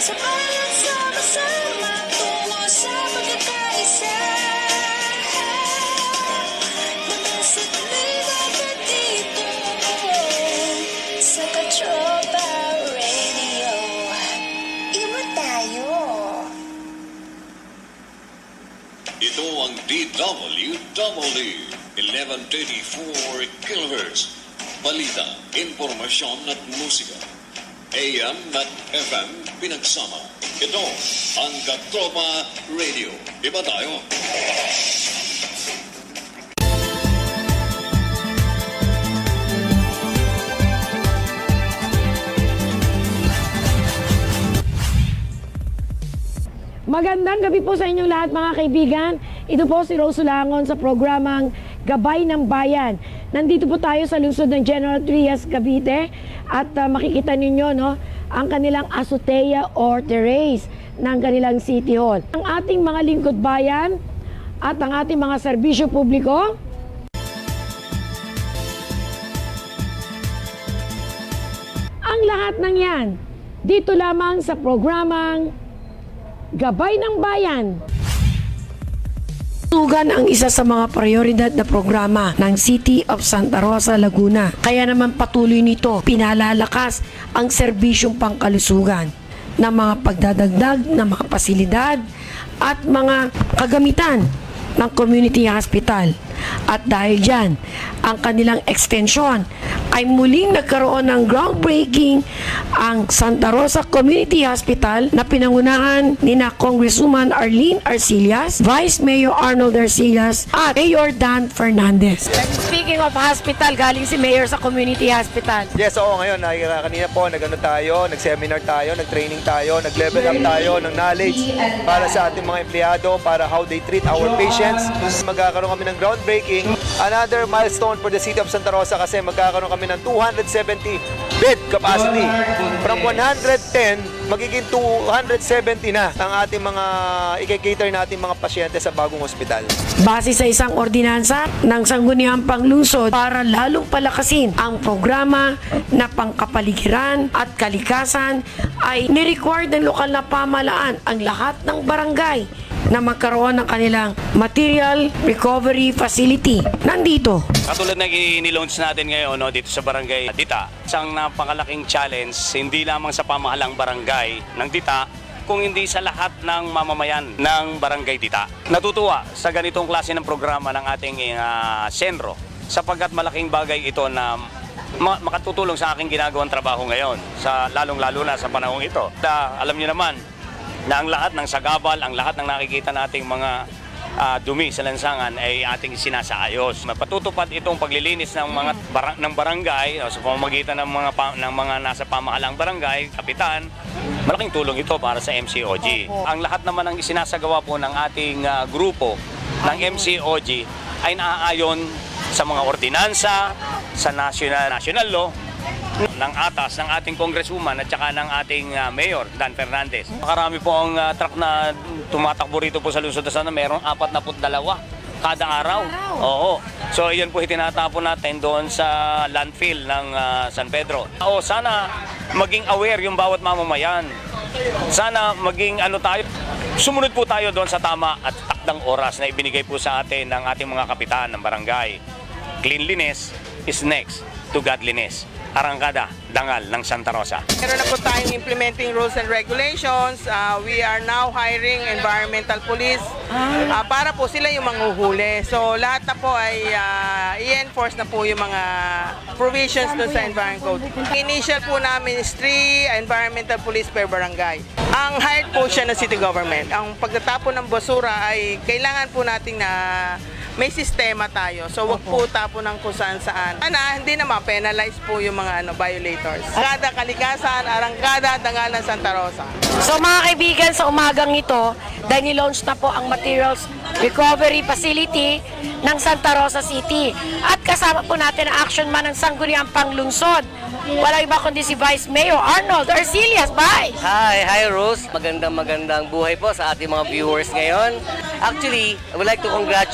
Sabayan sama-sama tungo sa pagkakaisa. Namasit liwanag dito sa Katropa Radio. Iba tayo. Ito ang DWDD 1134 kHz. Balita, impormasyon at musika. AM at FM pinagsama. Ito ang Katropa Radio. Iba tayo. Magandang gabi po sa inyong lahat mga kaibigan. Ito po si Solangon sa programang Gabay ng Bayan. Nandito po tayo sa lungsod ng General Trias, Cavite at makikita ninyo ang kanilang azotea or terrace ng kanilang City Hall. Ang ating mga lingkod bayan at ang ating mga serbisyo publiko ang lahat ng yan dito lamang sa programang Gabay ng Bayan. Tugan ang isa sa mga prioridad na programa ng City of Santa Rosa, Laguna. Kaya naman patuloy nito pinalalakas ang serbisyong pangkalusugan ng mga pagdadagdag ng mga pasilidad at mga kagamitan ng community hospital. At dahil dyan, ang kanilang extension ay muling nagkaroon ng groundbreaking ang Santa Rosa Community Hospital na pinangunahan ni na Congresswoman Arlene Arcillas, Vice Mayor Arnold Arcillas at Mayor Dan Fernandez. Speaking of hospital, galing si Mayor sa Community Hospital. Yes, oo, ngayon, kanina po, nag-seminar tayo, nag-training tayo, nag-level up tayo ng knowledge para sa ating mga empleyado, para how they treat our patients. Magkakaroon kami ng groundbreaking. Another milestone for the City of Santa Rosa kasi magkakaroon kami ng 270 bed capacity. From 110, magiging 270 na ang ating mga i-cater natin mga pasyente sa bagong ospital. Base sa isang ordinansa ng Sangguniang Panglungsod para lalong palakasin ang programa na pangkapaligiran at kalikasan ay ni-require ng lokal na pamahalaan ang lahat ng barangay na magkaroon ng kanilang material recovery facility. Nandito. Katulad na inilaunch natin ngayon dito sa barangay Dita, isang napakalaking challenge hindi lamang sa pamahalang barangay ng Dita, kung hindi sa lahat ng mamamayan ng barangay Dita. Natutuwa sa ganitong klase ng programa ng ating senro sapagkat malaking bagay ito na makatutulong sa aking ginagawang trabaho ngayon, sa lalong-lalo na sa panahong ito. Alam niyo naman na ang lahat ng sagabal, ang lahat ng nakikita nating mga dumi sa lansangan ay ating sinasaayos. Patutupad itong paglilinis ng mga ng barangay sa pamamagitan ng mga nasa pamahalang barangay, kapitan. Malaking tulong ito para sa MCOG. Ang lahat naman ng isinasagawa po ng ating grupo ng MCOG ay naaayon sa mga ordinansa, sa national law, ng atas ng ating congresswoman at saka ng ating mayor, Dan Fernandez. Makarami po ang truck na tumatakbo rito po sa lungsod na sana. Merong 42 kada araw. Oo. So iyan po itinatapon natin doon sa landfill ng San Pedro. Sana maging aware yung bawat mamamayan. Sana maging tayo, sumunod po tayo doon sa tama at takdang oras na ibinigay po sa atin ng ating mga kapitan ng barangay. Cleanliness is next to godliness. Arangkada, dangal ng Santa Rosa. Meron na po tayong implementing rules and regulations. We are now hiring environmental police para po sila yung manghuhuli. So lahat na po ay i-enforce na po yung mga provisions doon sa Environment Code. Initial po namin is 3 environmental police per barangay. Ang hired po siya ng city government. Ang pagtatapon ng basura ay kailangan po natin na may sistema tayo. So wag po tapon ng kung saan-saan. Hindi naman penalize po yung mga violators. Arangkada kalikasan, arangkada dangal ng Santa Rosa. So mga kaibigan, sa umagang ito, dahil nilaunch na po ang Materials Recovery Facility ng Santa Rosa City. At kasama po natin ang action man ng Sangguniang Panglungsod. Walang iba kundi si Vice Mayor Arnold Arcillas. Bye! Hi Rose. Magandang buhay po sa ating mga viewers ngayon. Actually, I would like to congratulate our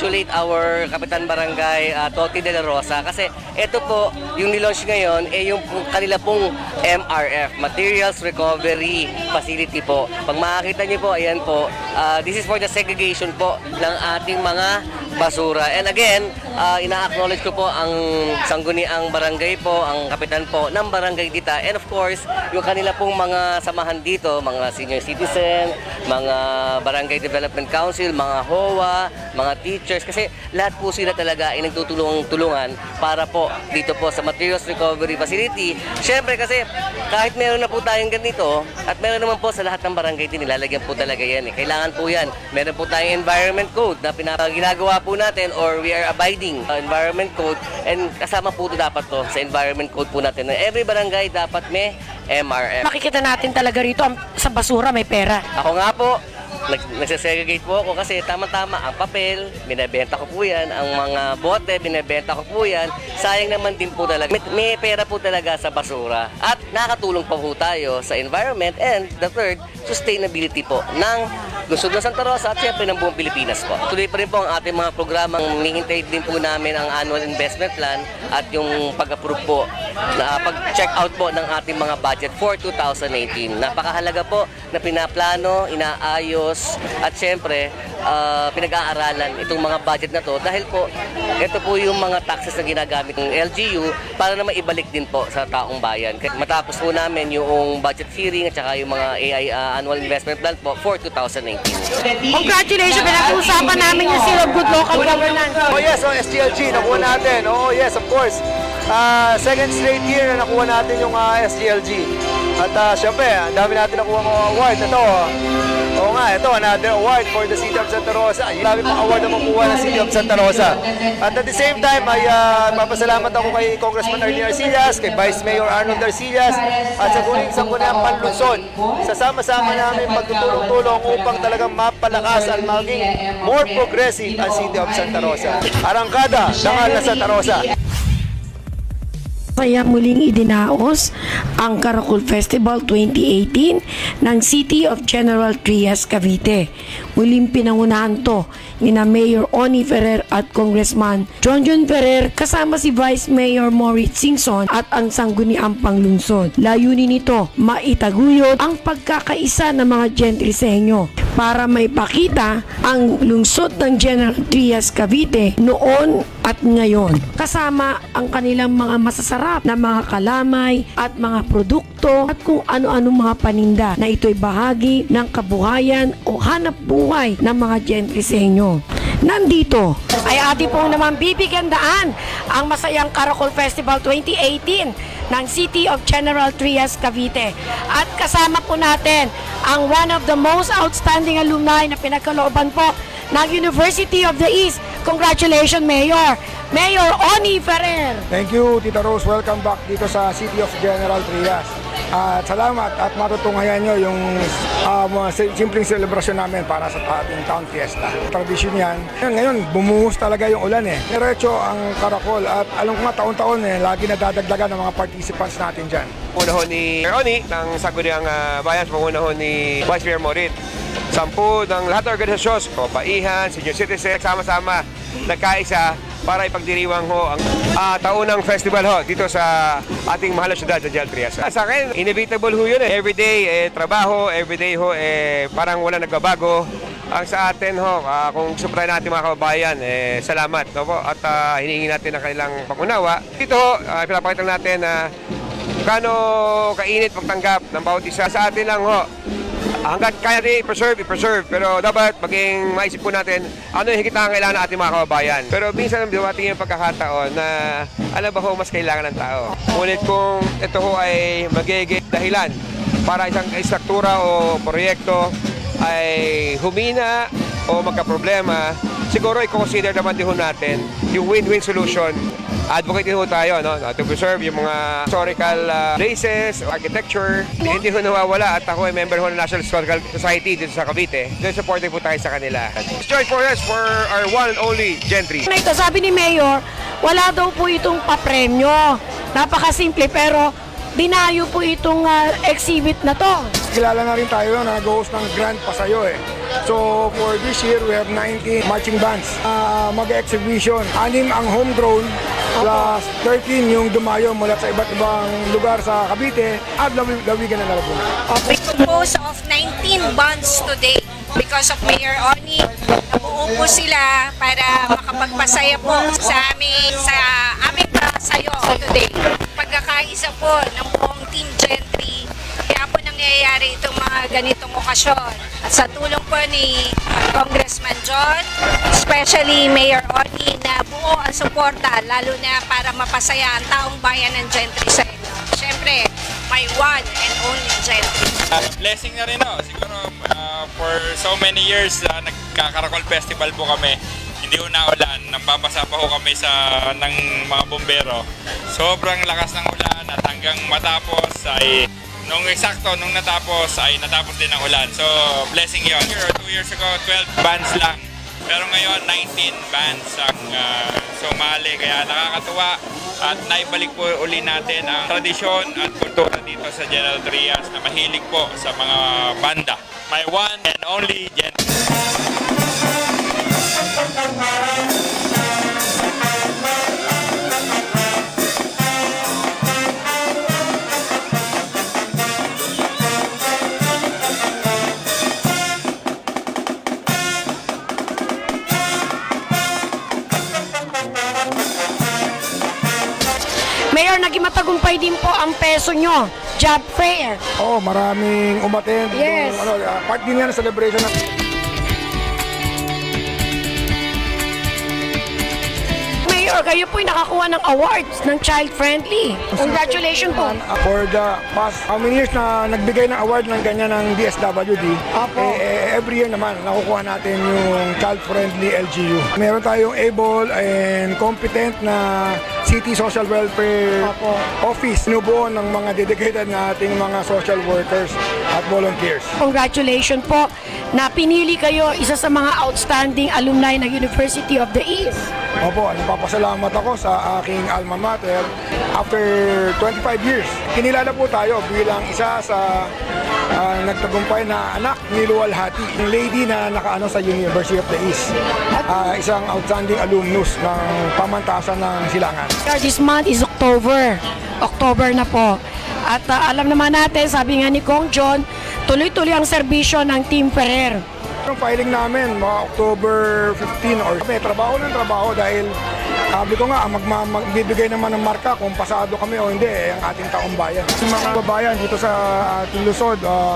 our Kapitan Barangay Toti de la Rosa kasi ito po yung nilaunch ngayon yung kanila pong MRF, Materials Recovery Facility po. Pag makakita niyo po, ayan po, this is for the segregation po ng ating mga basura. And again, ina-acknowledge ko po ang sangguniang barangay po, ang kapitan po ng Barangay Dita, and of course, yung kanila pong mga samahan dito, mga senior citizen, mga Barangay Development Council, mga HOA, mga teachers, kasi lahat po sila talaga ay nagtutulungan para po dito po sa Materials Recovery Facility. Siyempre kasi kahit meron na po tayong ganito at meron naman po sa lahat ng barangay din, nilalagyan po talaga yan. Kailangan po yan. Meron po tayong environment code na ginagawa po natin or we are abiding environment code, and kasama po ito dapat to sa environment code po natin na every barangay dapat may MRF. Makikita natin talaga rito sa basura may pera. Ako nga po, nagsasegregate po ako kasi tama-tama ang papel, binibenta ko po yan, ang mga bote, binibenta ko po yan. Sayang naman din po talaga. May pera po talaga sa basura at nakatulong pa po tayo sa environment, and the third, sustainability po ng lungsod ng Santa Rosa at siyempre ng buong Pilipinas po. Tuloy pa rin po ang ating mga programang hinihintay din po namin ang annual investment plan at yung pag-approve po, pag-check out po ng ating mga budget for 2018. Napakahalaga po na pinaplano, inaayos at siyempre pinag-aaralan itong mga budget na to dahil po ito po yung mga taxes na ginagamit ng LGU para na maibalik din po sa taong bayan. Matapos po namin yung budget hearing at saka yung mga AI annual investment plan po for 2019. Congratulations! Pinag-uusapan namin yung Seal of Good Local Governance. Oh yes, SGLG, nakuha natin. Oh yes, of course. Second straight year na nakuha natin yung SGLG. At syempre, ang dami natin nakuha ng award. Ito, oo nga, ito, another award for the City of Santa Rosa. Ang dami pang award na makuha ng City of Santa Rosa. At at the same time, ay papasalamat ako kay Congressman Arnie Arcillas, kay Vice Mayor Arnold Arcillas, at sa sangguniang panlungsod. Sasama-sama namin pagtutulong-tulong upang talagang mapalakas at maging more progressive ang City of Santa Rosa. Arangkada, dangal na Santa Rosa. Kaya muling idinaos ang Caracol Festival 2018 ng City of General Trias, Cavite. Muling pinangunahan to ni na Mayor Oni Ferrer at Congressman John Ferrer kasama si Vice Mayor Maurice Singson at ang sangguniang panglungsod. Layunin nito, maitaguyod ang pagkakaisa ng mga gentrisenyo para maipakita ang lungsod ng General Trias, Cavite noon at ngayon. Kasama ang kanilang mga masasarap na mga kalamay at mga produkto at kung ano-ano mga paninda na ito'y bahagi ng kabuhayan o hanap buhay ng mga gentrisenyo. Nandito ay ating pong naman bibigyan daan ang masayang Caracol Festival 2018 ng City of General Trias, Cavite. At kasama po natin ang one of the most outstanding alumni na pinagkalooban po ng University of the East. Congratulations, Mayor! Mayor Oni Ferrer! Thank you, Tita Rose. Welcome back dito sa City of General Trias. At salamat at matutunghayan nyo yung simpleng celebration namin para sa ating town fiesta. Tradisyon yan. Ngayon, bumuhos talaga yung ulan eh. Diretso ang Caracol at alam ko nga taon-taon lagi nadadagdagan ng mga participants natin dyan. Pangunahon ni Mayor Oni ng Sangguniang Bayan, pangunahon ni Vice Mayor Maurice. 10 ng lahat ng organisasyon, kabaihan, senior citizen, sama-sama nagkaisa para ipagdiriwang ho ang taunang festival ho dito sa ating mahal na syudad sa General Trias. Sa akin, inevitable ho yun eh. Everyday trabaho, everyday ho parang wala nagbabago. Ang sa atin ho, kung supray natin mga kababayan, salamat. No po? At hinihingi natin ang kanilang pangunawa. Dito ho, pinapakita natin na kano kainit pagtanggap ng bawat isa. Sa atin lang ho, hanggat kaya din i-preserve. Pero dapat maging maisip po natin ano yung higit na kailangan ng ating mga kababayan. Pero minsan dumating yung pagkakataon na alam ba ho mas kailangan ng tao. Ngunit kung ito ho ay magiging dahilan para isang istruktura o proyekto ay humina o magka-problema, siguro i-consider naman din ho natin yung win-win solution. Advocate din ho tayo to preserve yung mga historical places, architecture. Hindi ho nawawala at ako ay member ho ng National Historical Society dito sa Cavite. Then supporting po tayo sa kanila. Join for us for our one and only gentry. Ito, sabi ni Mayor, wala daw po itong papremyo. Napakasimple pero dinayo po itong exhibit na to. kilala na rin tayo na nag-host ng Grand Pasayo eh. So for this year, we have 90 marching bands. Mag-exhibition, 6 ang homegrown, plus 13 yung dumayo mula sa iba't ibang lugar sa Cavite at Lawigan ng Laguna. We compose of 19 bands today because of Mayor Oni. Nabuo po sila para makapagpasaya po sa aming pasayo today. Pagkakaisa po ng buong Team Gentry, kaya po nangyayari itong mga ganitong okasyon. At sa tulong po ni Congressman John, especially Mayor Oni, na buo ang suporta, lalo na para mapasaya ang taong bayan ng Gentry sa inyo. Siyempre, my one and only Gentry. Blessing na rin, no? Siguro for so many years nagkakarakol festival po kami. Hindi ko naulan, nambabasa pa ho kami ng mga bombero. Sobrang lakas ng ulan at hanggang matapos ay nung natapos din ang ulan. So blessing yun. 2 years ago, 12 bands lang. Pero ngayon, 19 bands ang sumali. Kaya nakakatuwa at naibalik po uli natin ang tradisyon at kultura dito sa General Trias na mahilig po sa mga banda. My one and only Gentry. Mayor, naging matagumpay din po ang peso nyo, job fair. Oo, maraming umattend. Yes. Part din yan ng celebration ng Mayor, kayo po'y nakakuha ng awards ng child-friendly. Congratulations po. For the past how many years na nagbigay ng award ng ganyan ng DSWD, every year naman nakukuha natin yung child-friendly LGU. Meron tayong able and competent na City Social Welfare Office. Sinubuo ng mga dedicated na ating mga social workers at volunteers. Congratulations po na pinili kayo isa sa mga outstanding alumni ng University of the East. Opo, nagpapasalamat ako sa aking alma mater. After 25 years, kinilala po tayo bilang isa sa nagtagumpay na anak ni Luwalhati, yung lady na nakaano sa University of the East. Isang outstanding alumnus ng pamantasan ng Silangan. This month is October. October na po. At alam naman natin, sabi nga ni Kong John, tuloy-tuloy ang serbisyo ng Team Ferrer. Ang filing namin, mga October 15 or kami, trabaho ng trabaho dahil sabi ko nga, magbibigay naman ng marka kung pasado kami o hindi, ang ating taong bayan. Yung mga babayan dito sa ating Luzon,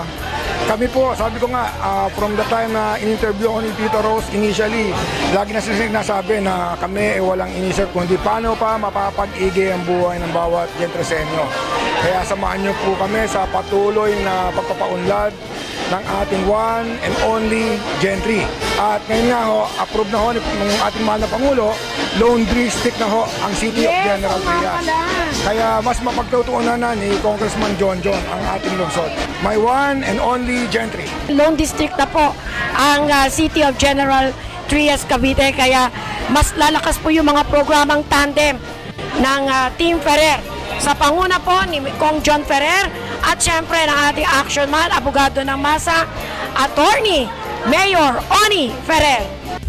kami po, sabi ko nga, from the time na in-interview ko ni Tito Rose initially, lagi na sinasabi na kami walang inisip kundi paano pa mapapag-igi ang buhay ng bawat Gentresenyo. Kaya samahan niyo po kami sa patuloy na pagpapaunlad ng ating one and only Gentry. At ngayon nga ho, approve na ho ng ating mahal na Pangulo, loan district na ho ang City of General Trias. Kaya mas mapagtutuunan na ni Congressman John ang ating lungsod. My one and only Gentry. Loan district na po ang City of General Trias, Cavite. Kaya mas lalakas po yung mga programang tandem ng Team Ferrer. Sa panguna po ni Kong John Ferrer at syempre ng ating action man, abogado ng masa, Attorney Mayor Oni Ferrer.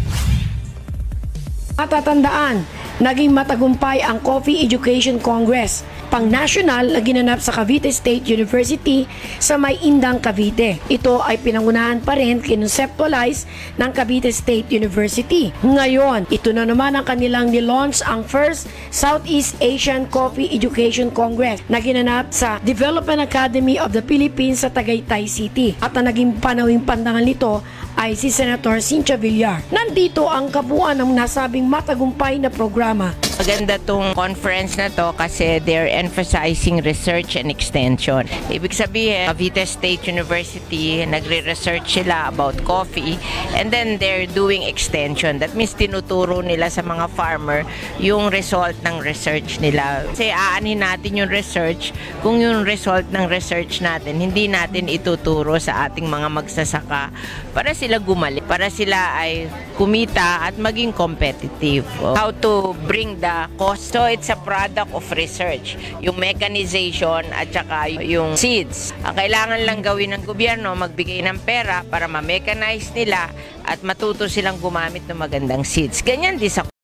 Matatandaan, naging matagumpay ang Coffee Education Congress, pang-national na ginanap sa Cavite State University sa May Indang, Cavite. Ito ay pinangunahan pa rin kinonceptualize ng Cavite State University. Ngayon, ito na naman ang kanilang nilaunch ang first Southeast Asian Coffee Education Congress na ginanap sa Development Academy of the Philippines sa Tagaytay City. At ang naging panawing pandangan nito ay si Senator Cynthia Villar. Nandito ang kabuuan ng nasabing matagumpay na programa. Maganda tong conference na to kasi they're emphasizing research and extension. Ibig sabihin, Cavite State University, nagre-research sila about coffee and then they're doing extension. That means tinuturo nila sa mga farmer yung result ng research nila. Kasi aanin natin yung research kung yung result ng research natin, hindi natin ituturo sa ating mga magsasaka para sila gumaling, para sila ay kumita at maging competitive. How to bring the the cost. So it's a product of research. Yung mechanization at saka yung seeds. Ang kailangan lang gawin ng gobyerno, magbigay ng pera para ma-mechanize nila at matuto silang gumamit ng magandang seeds. Ganyan din sa